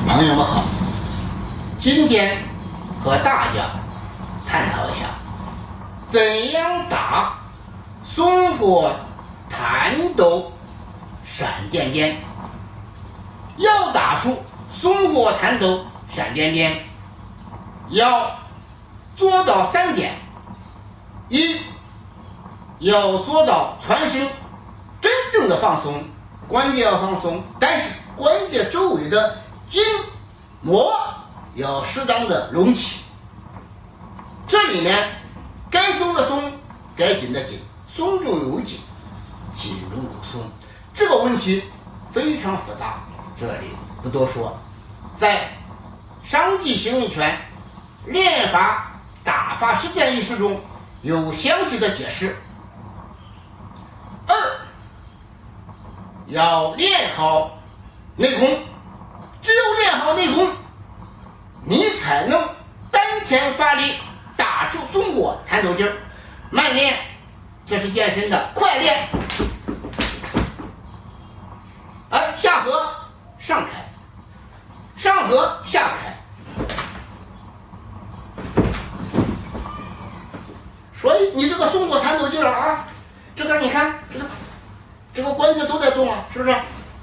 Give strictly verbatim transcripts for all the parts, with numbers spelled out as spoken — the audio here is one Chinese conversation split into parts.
朋友们好，今天和大家探讨一下，怎样打松火弹斗闪电鞭。要打出松火弹斗闪电鞭，要做到三点：一，要做到全身真正的放松，关节要放松，但是关节周围的筋膜要适当的隆起。这里面该松的松，该紧的紧，松中有紧，紧中有松。这个问题非常复杂，这里不多说。在上级形意拳练法打法实践一书中有详细的解释。二，要练好内功，只有练好内功，你才能单天发力打出松火弹斗劲儿。慢练这是健身的，快练哎，下颌上开，上颌下开。所以你这个松火弹斗劲儿啊，这个你看这个这个关节都在动啊，是不是？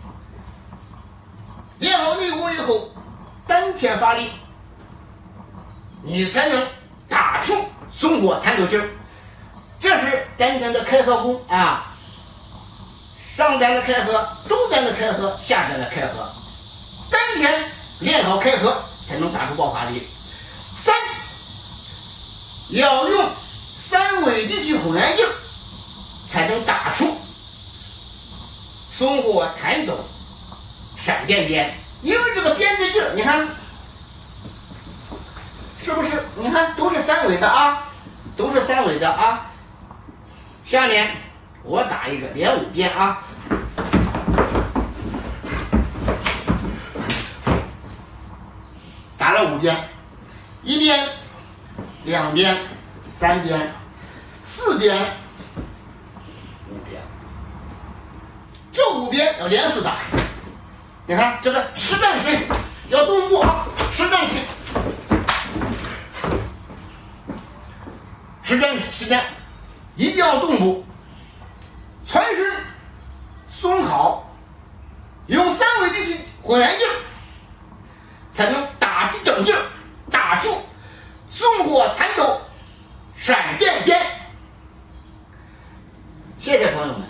练好内功以后，单天发力，你才能打出松火弹斗劲儿。这是单天的开合功啊，上单的开合，中单的开合，下单的开合。单天练好开合，才能打出爆发力。三，要用三尾地气混元劲，才能打出松火弹斗闪电鞭。因为这个鞭的劲儿，你看是不是？你看都是三尾的啊，都是三尾的啊。下面我打一个连五鞭啊，打了五鞭，一鞭、两鞭、三鞭、四鞭、五鞭，这五鞭要连续打。你看这个实战性要动步啊，实战性，实战实战。一定要动步，全身松好，用三尾地气混元劲，才能打出整劲，打出松火弹斗闪电鞭。谢谢朋友们。